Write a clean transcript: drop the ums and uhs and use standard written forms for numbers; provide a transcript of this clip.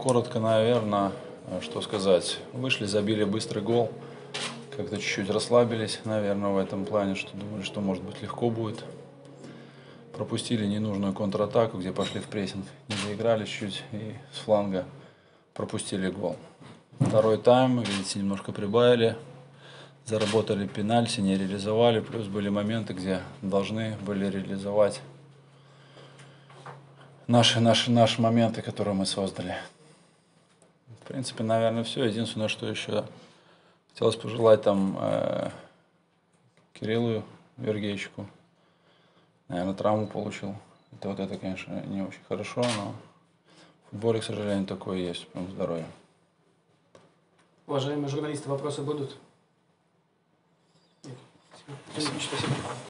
коротко, наверное, что сказать. Вышли, забили быстрый гол. Как-то чуть-чуть расслабились, наверное, в этом плане, что думали, что может быть легко будет. Пропустили ненужную контратаку, где пошли в прессинг. Не доиграли чуть и с фланга пропустили гол. Второй тайм, видите, немножко прибавили. Заработали пенальти, не реализовали. Плюс были моменты, где должны были реализовать наши моменты, которые мы создали. В принципе, наверное, все. Единственное, что еще хотелось пожелать там Кириллу Вергейчику. Наверное, травму получил. Это, конечно, не очень хорошо, но в футболе, к сожалению, такое есть. Прям здоровье. Уважаемые журналисты, вопросы будут? Нет. Спасибо.